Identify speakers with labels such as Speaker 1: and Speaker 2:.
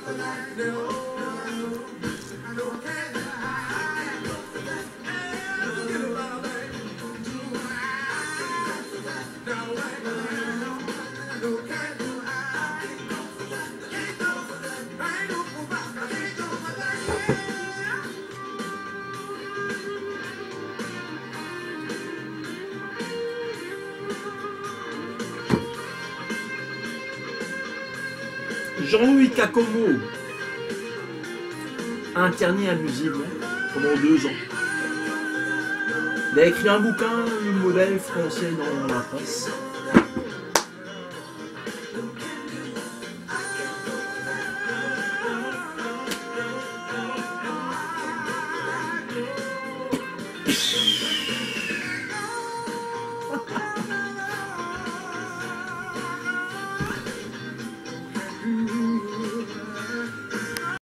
Speaker 1: Jean-Louis Cacomo, interné abusivement pendant 2 ans. Il a écrit un bouquin, le modèle français dans la presse.